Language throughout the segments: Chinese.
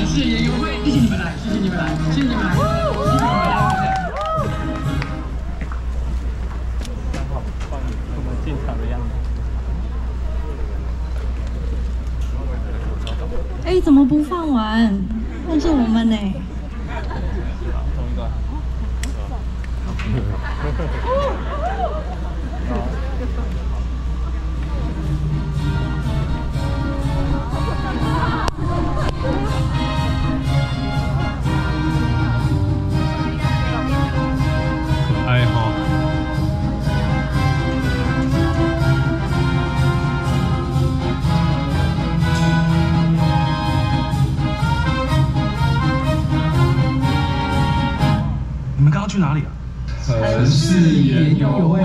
展示园游会，谢谢你们来，谢谢你们来，谢谢你们来，谢谢你们来。 刚好放我们进场的样子。 哎，怎么不放完？放着我们呢？ 同一个。可爱哈。 你们刚刚去哪里啊？ 城市园游会。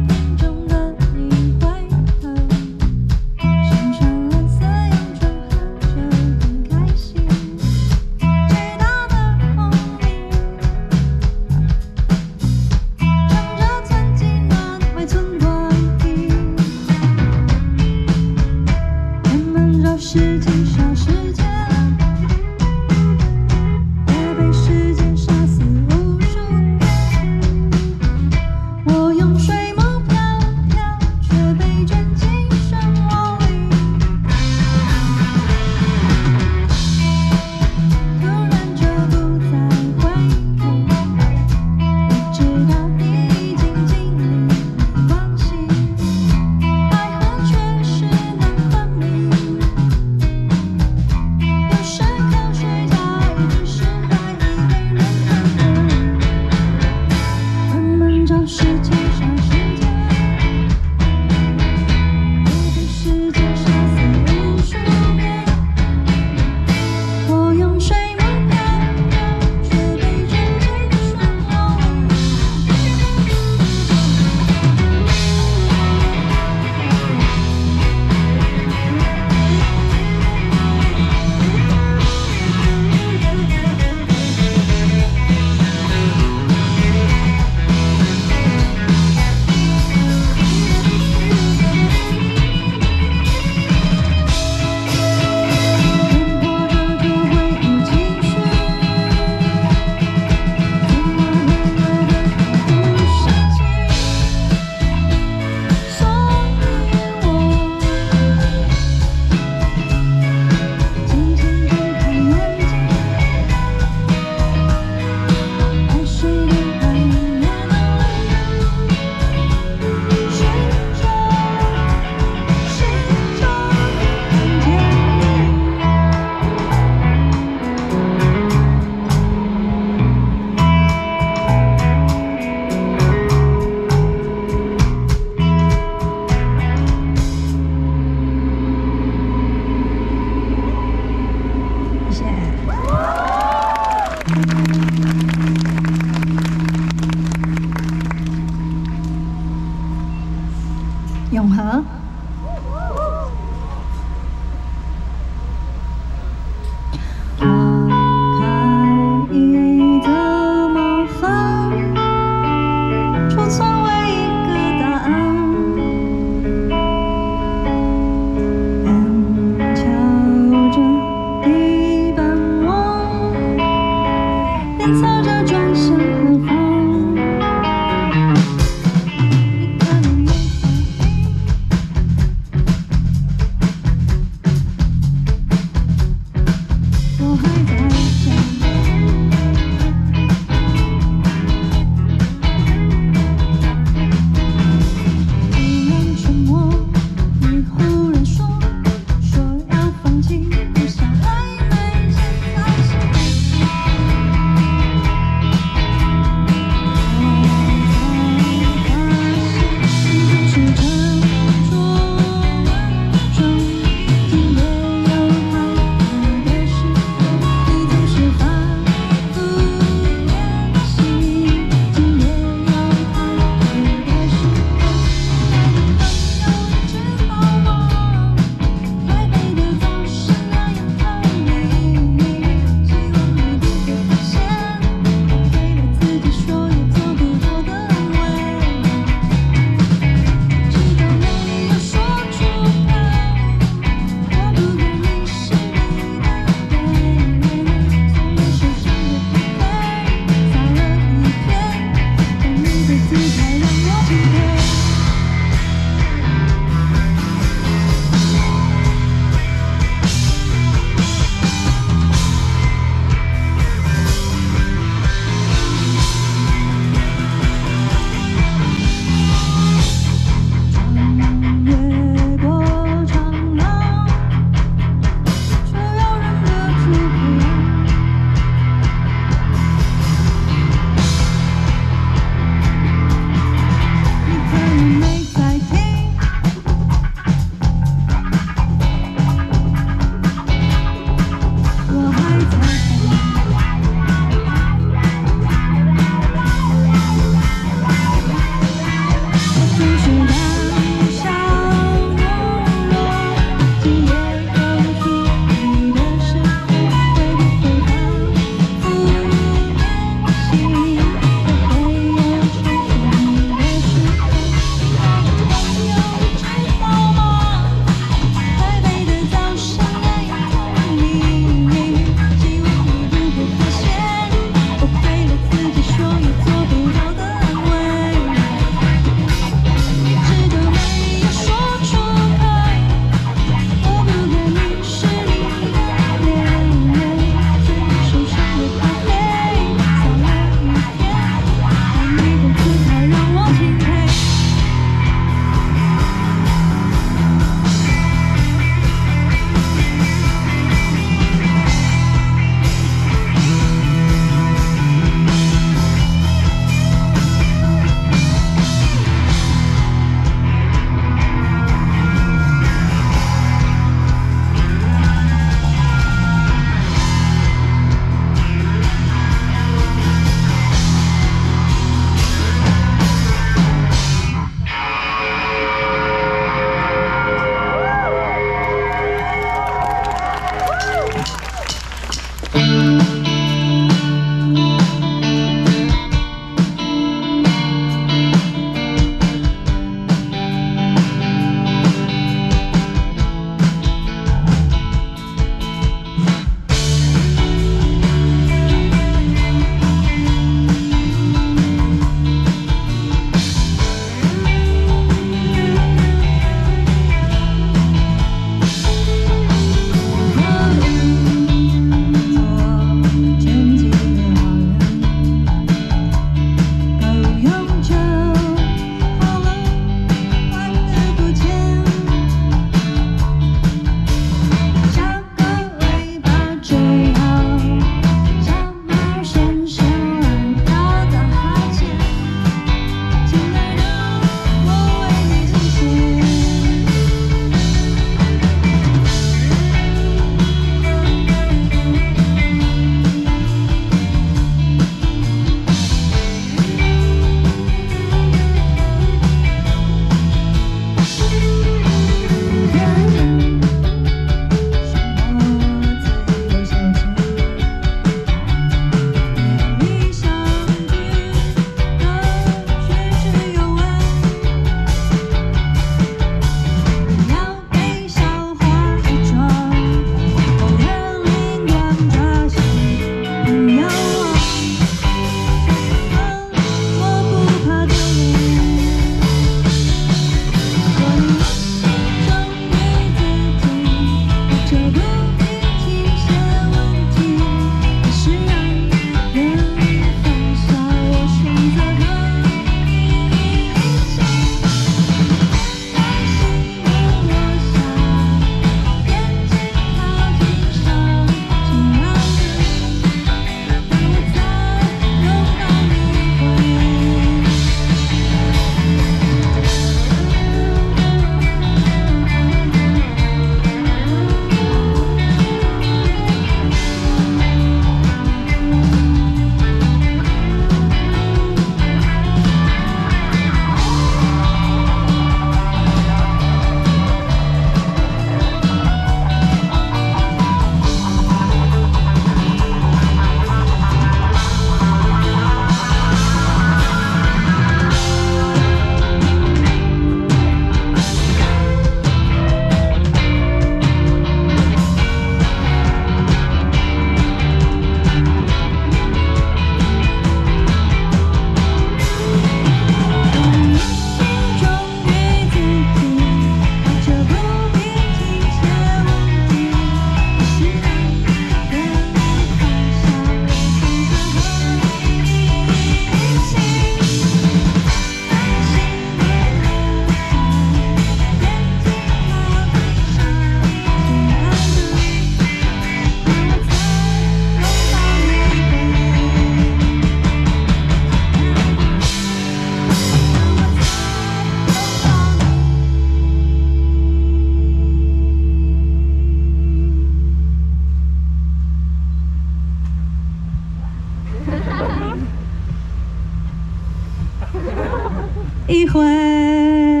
会。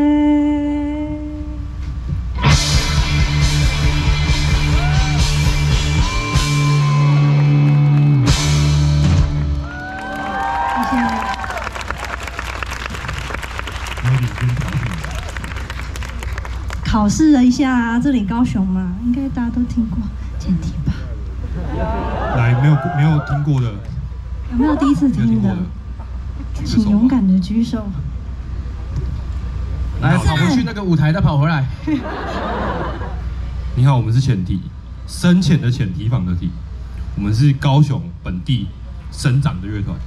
考试了一下，这里高雄嘛，应该大家都听过前提吧？ 来，没有听过的， 有没有第一次听的？请勇敢的举手。 来，跑回去那个舞台，再跑回来。 你好，我们是前提，深浅的浅提防的提，我们是高雄本地生长的乐团。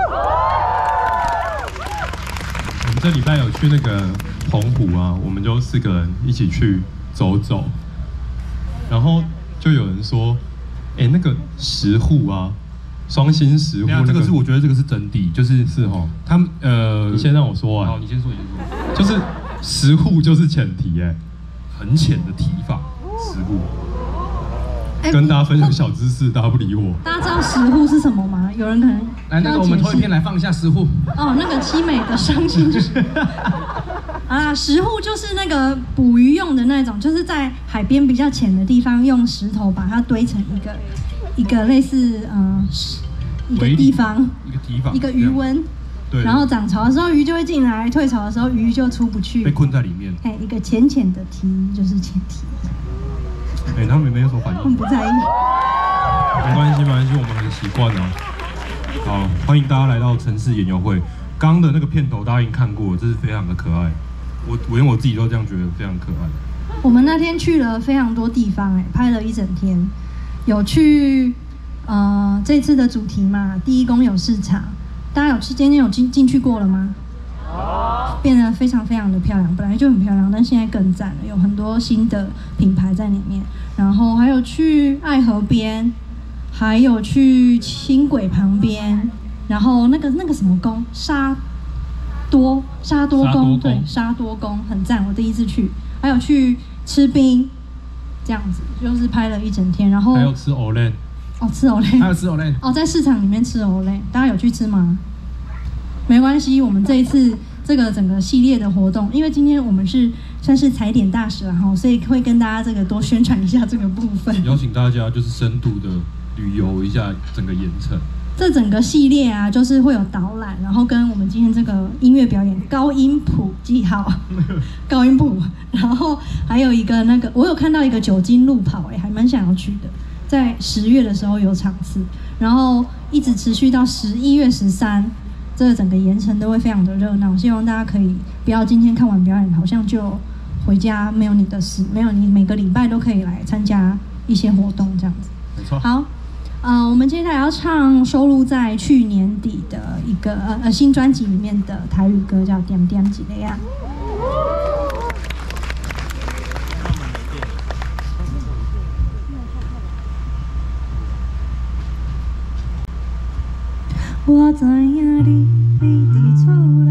我们这礼拜有去那个澎湖啊，我们就4个人一起去走走，然后就有人说，那个石户啊，双星石户，这个是我觉得这个是真谛，就是齁，他们你先让我说完，好，你先说，就是石户就是浅提，很浅的提法，石户。跟大家分享小知识，大家不理我。大家知道石户是什么吗？有人可能来，那个我们投一片来放一下石户。 哦，那个凄美的伤心就是啊，石户就是那个捕鱼用的那种，就是在海边比较浅的地方，用石头把它堆成一个类似一个地方，一个鱼温。对。然后涨潮的时候鱼就会进来，退潮的时候鱼就出不去， 被困在里面。 一个浅浅的堤就是前提。 他们没有什么反应， 他们不在意， 没关系，我们很习惯啊。好，欢迎大家来到城市演游会。刚刚的那个片头大家已经看过了，这是非常的可爱。我连我自己都这样觉得非常可爱。 我们那天去了非常多地方，拍了一整天，有去这次的主题嘛，第一公有市场，大家今天有进去过了吗？变得非常非常的漂亮，本来就很漂亮，但现在更赞了，有很多新的品牌在里面。然后还有去爱河边，还有去轻轨旁边，然后那个什么宫，沙多宫，对，沙多宫很赞，我第一次去。还有去吃冰，这样子就是拍了一整天，然后还有吃藕类， 吃藕类， 还有吃藕类， 在市场里面吃藕类，大家有去吃吗？没关系，我们这一次这个整个系列的活动，因为今天我们算是踩点大使了哈，所以会跟大家这个多宣传一下这个部分。 邀请大家就是深度的旅游一下整个盐城。 这整个系列啊，就是会有导览，然后跟我们今天这个音乐表演高音谱记号，高音谱，然后还有一个我有看到一个酒精路跑，还蛮想要去的，在10月的时候有场次，然后一直持续到11月13。这整个盐城都会非常的热闹，希望大家可以不要今天看完表演好像就回家没有你的事，没有你每个礼拜都可以来参加一些活动这样子。 没错。 好，我们接下来要唱收录在去年底的一个新专辑里面的台语歌，叫《点点几个呀》。我知影你伫厝内，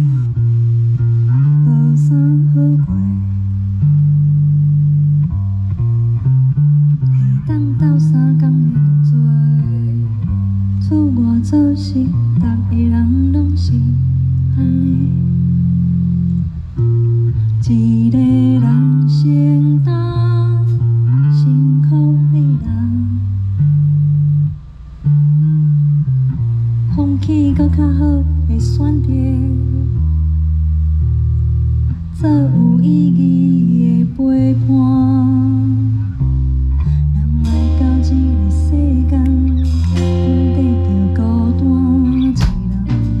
无啥好过，一当斗3工日做，厝外做事，逐个人拢是安尼，一个人承担辛苦的人。风气搁较好的选择，做有意义的陪伴。人来到这个世间，不得着孤单一人。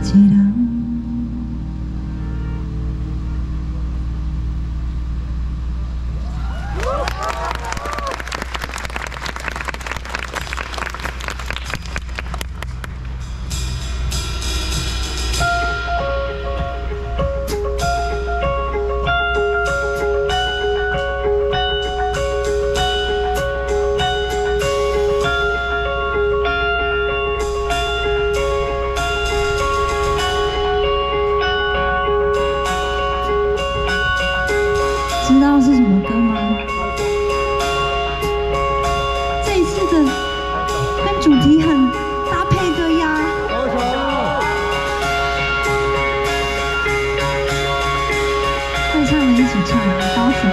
一人。知道是什么歌吗？这一次的跟主题很搭配的呀。会唱的一起唱，高手。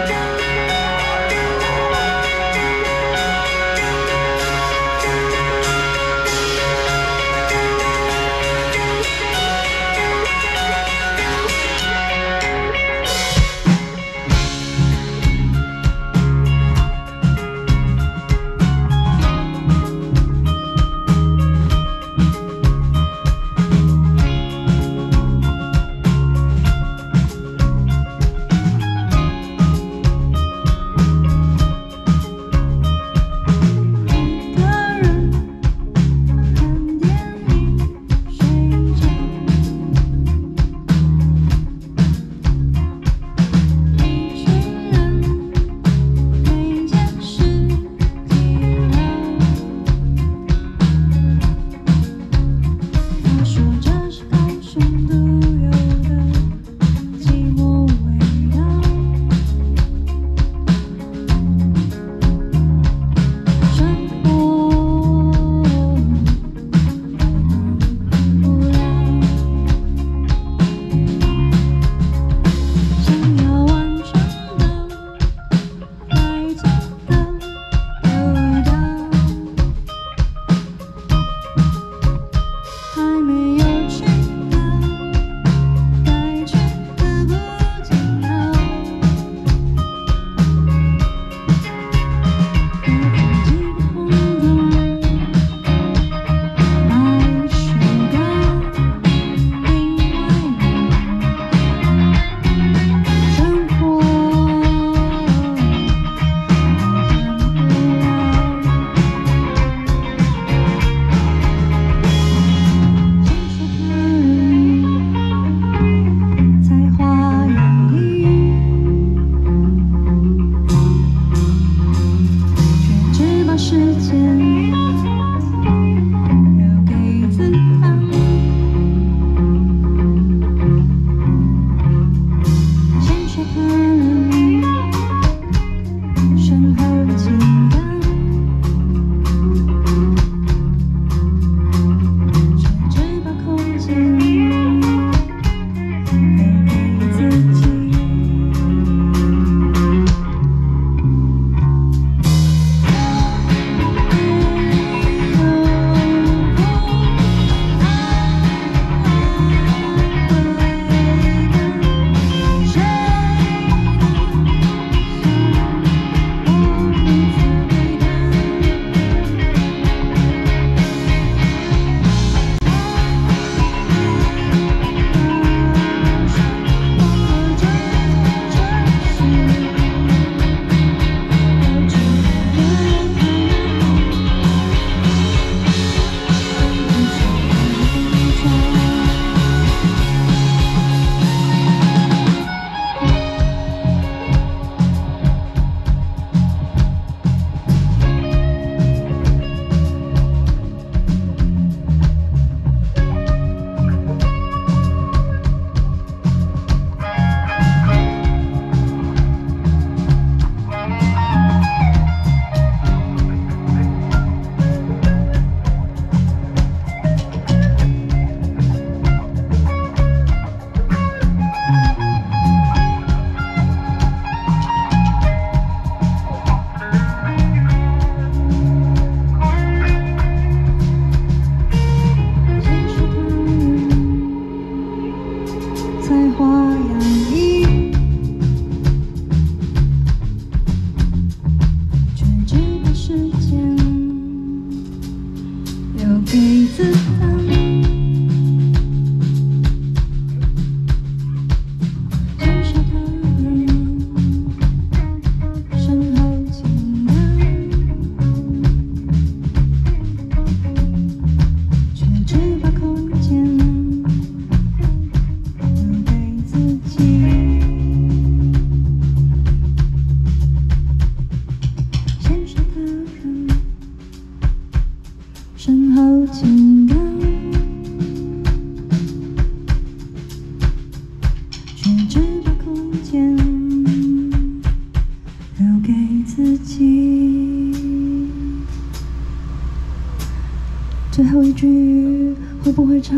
唱，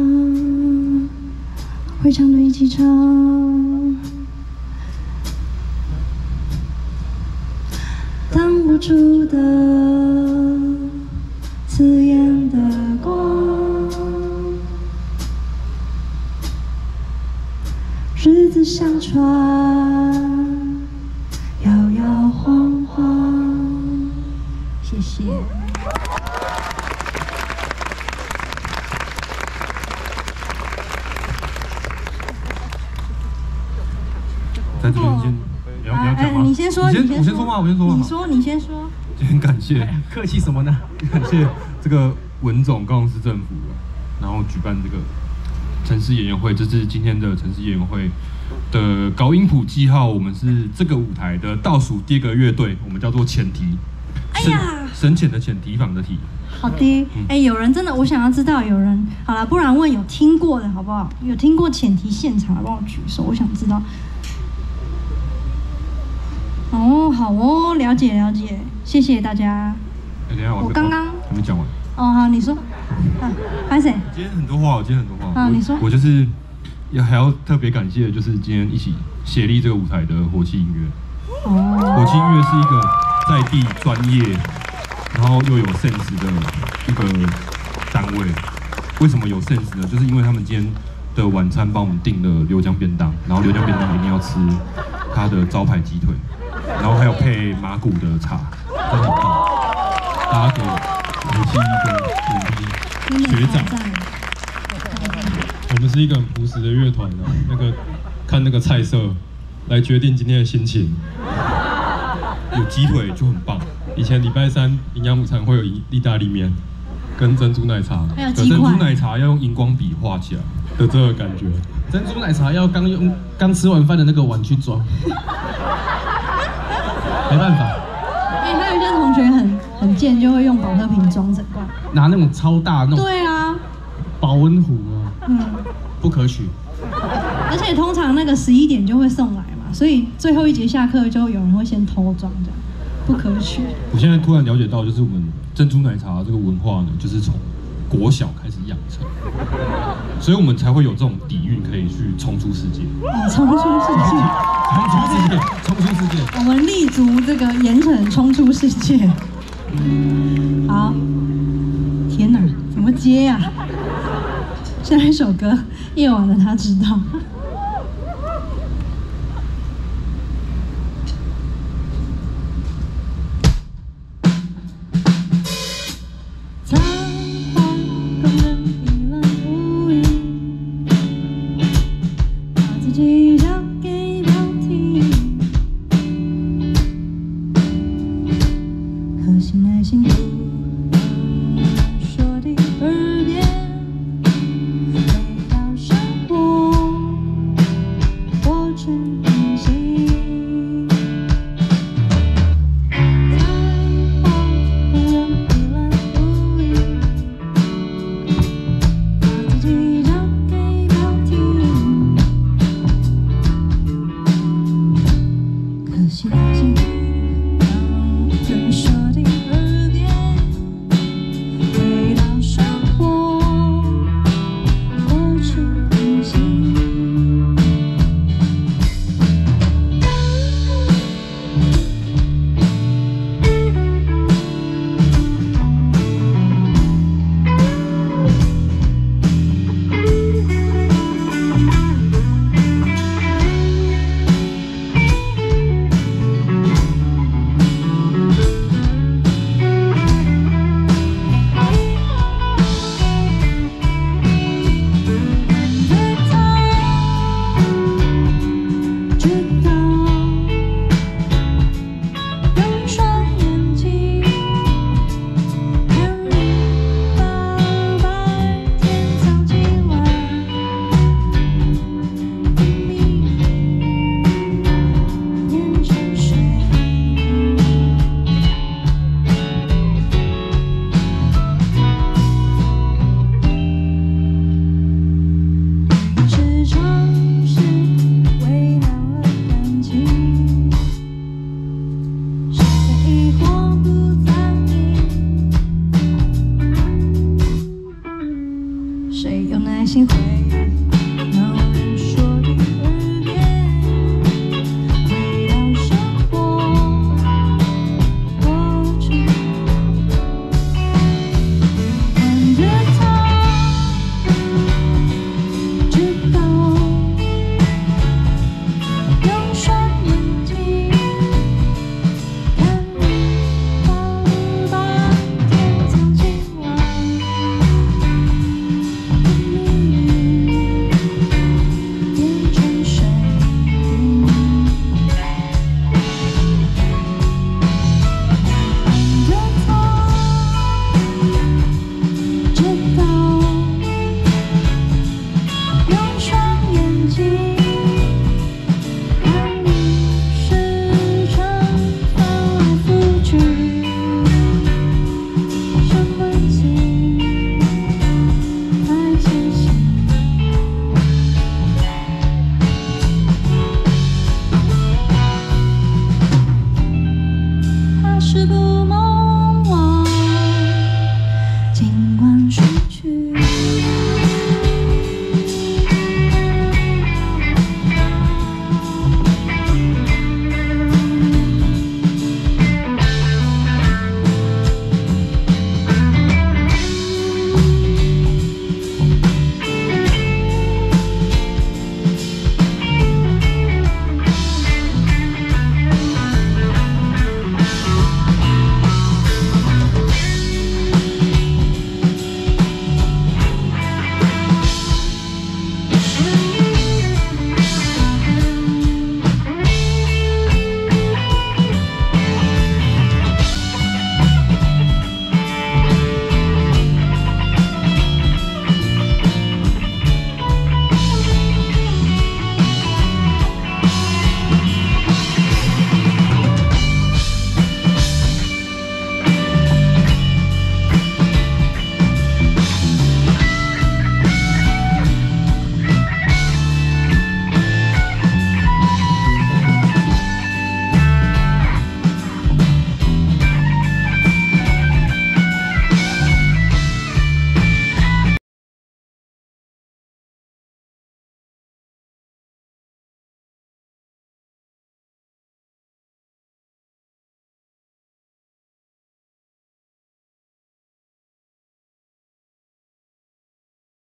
会唱的一起唱。挡不住的刺眼的光，日子像船，摇摇晃晃。谢谢。 在这边先，你要讲吗？ 你先说， 我先说吗？我先说吗？ 你先说。 很感谢， 客气什么呢？ 感谢这个文总高雄市政府，然后举办这个城市演员会，这是今天的城市演员会的高音谱记号，我们是这个舞台的倒数第2个乐队，我们叫做浅提， 哎呀， 深浅的浅，提防的提。 好的，有人真的，我想要知道有人，好了，不然问有听过的好不好？有听过浅提现场的，帮我举手，我想知道。哦，好哦，了解了解，谢谢大家。 等一下， 我刚刚还没讲完。 哦，好，你说。拍谁？ 今天很多话， 你说。 我就是还要特别感谢，就是今天一起协力这个舞台的火气音乐。 哦。 火气音乐是一个在地专业，然后又有 sense 的一个单位。为什么有 sense 呢？就是因为他们今天的晚餐帮我们订了流江便当，然后流江便当一定要吃他的招牌鸡腿。然后还有配麻古的茶，都很棒。大家给火气一个鼓励，学长。 我们是一个很朴实的乐团的，看那个菜色来决定今天的心情。 有鸡腿就很棒。 以前礼拜3营养午餐会有意大利面跟珍珠奶茶， 还有鸡块。 珍珠奶茶要用荧光笔画起来的这个感觉。 珍珠奶茶要刚吃完饭的那个碗去装。没办法， 还有一些同学很贱，就会用保特瓶装整罐， 拿那种超大那种。 对啊， 保温壶啊，不可取。 而且通常那个11点就会送来嘛，所以最后一节下课就有人会先偷装，这样不可取。 我现在突然了解到，就是我们珍珠奶茶这个文化呢，就是从国小开始养成，所以我们才会有这种底蕴可以去冲出世界。 冲出世界。 冲出世界！ 我们立足这个盐城，冲出世界。好，天哪，怎么接呀？下一首歌，夜晚的他知道。苍黄工人一览无遗，把自己交给标题。可惜耐心不说的耳边，回到生活。 way.